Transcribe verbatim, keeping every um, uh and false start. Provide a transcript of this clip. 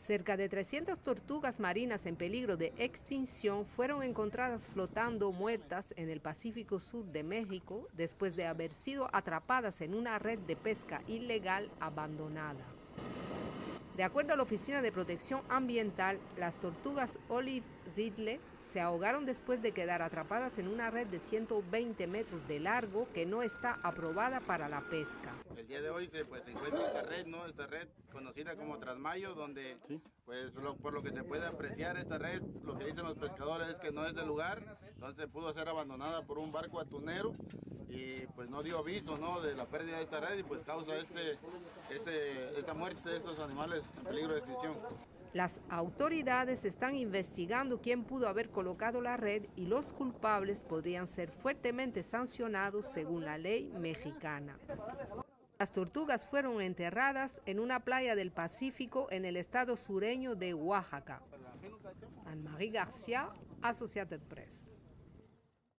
Cerca de trescientas tortugas marinas en peligro de extinción fueron encontradas flotando muertas en el Pacífico Sur de México después de haber sido atrapadas en una red de pesca ilegal abandonada. De acuerdo a la Oficina de Protección Ambiental, las tortugas Olive Ridley se ahogaron después de quedar atrapadas en una red de ciento veinte metros de largo que no está aprobada para la pesca. El día de hoy se, pues, se encuentra esta red, ¿no? Esta red conocida como Trasmayo, donde ¿sí? pues, lo, por lo que se puede apreciar esta red, lo que dicen los pescadores es que no es del lugar, entonces pudo ser abandonada por un barco atunero y pues no dio aviso, ¿no? de la pérdida de esta red y pues causa este, este, esta muerte de estos animales en peligro de extinción. Las autoridades están investigando quién pudo haber colocado la red y los culpables podrían ser fuertemente sancionados según la ley mexicana. Las tortugas fueron enterradas en una playa del Pacífico en el estado sureño de Oaxaca. Anne-Marie García, Associated Press.